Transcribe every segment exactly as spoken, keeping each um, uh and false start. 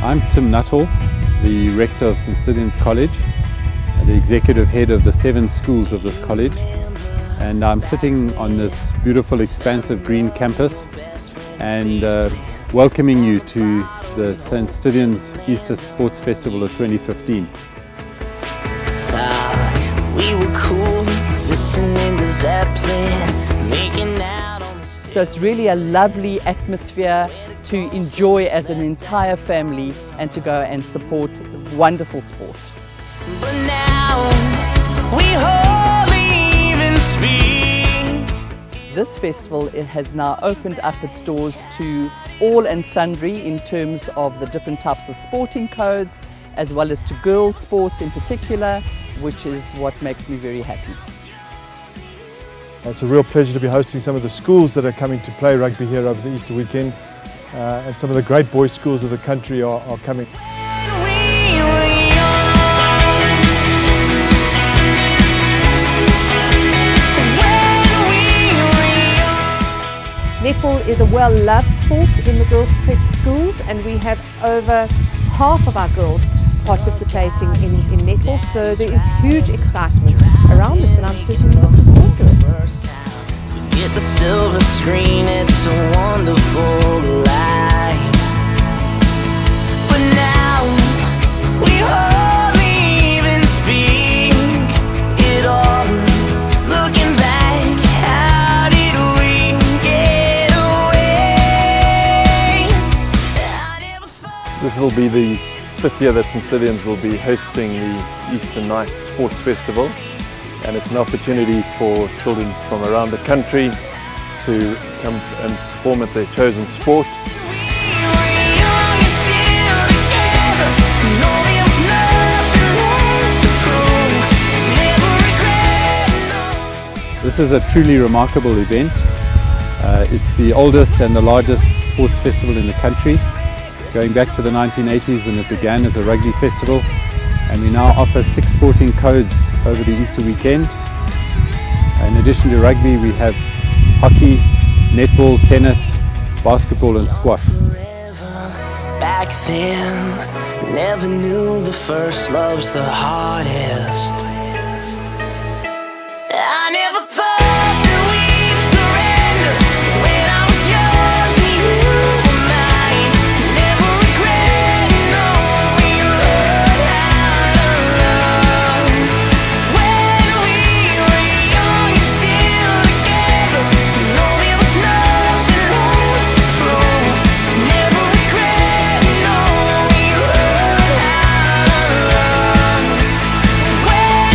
I'm Tim Nuttall, the Rector of Saint Stithians College, the Executive Head of the seven schools of this college, and I'm sitting on this beautiful expansive green campus and uh, welcoming you to the Saint Stithians Easter Sports Festival of twenty fifteen. We were cool, listening to Zeppelin, making out on the stage. So it's really a lovely atmosphere to enjoy as an entire family and to go and support wonderful sport. But now we hardly even speak. This festival, it has now opened up its doors to all and sundry in terms of the different types of sporting codes, as well as to girls' sports in particular, which is what makes me very happy. It's a real pleasure to be hosting some of the schools that are coming to play rugby here over the Easter weekend. Uh, and some of the great boys' schools of the country are, are coming. Netball is a well-loved sport in the girls' prep schools, and we have over half of our girls participating in, in netball, so there is huge excitement around this, and I'm certainly looking forward to it. Get the silver screen, it's a wonderful life. But now we hardly even speak it all. Looking back, how did we get away? I never thought. This will be the fifth year that Saint Stithians will be hosting the Easter Night Sports Festival, and it's an opportunity for children from around the country to come and perform at their chosen sport. This is a truly remarkable event. Uh, it's the oldest and the largest sports festival in the country, going back to the nineteen eighties when it began as a rugby festival, and we now offer six sporting codes over the Easter weekend. In addition to rugby, we have hockey, netball, tennis, basketball and squash. Back then, never knew the first love's the hardest. I never thought that we'd surrender when I was yours and you were mine. Never regret knowing we learned how to love. When we were young and still together, know there was nothing left to prove. Never regret knowing we learned how to love. When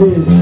is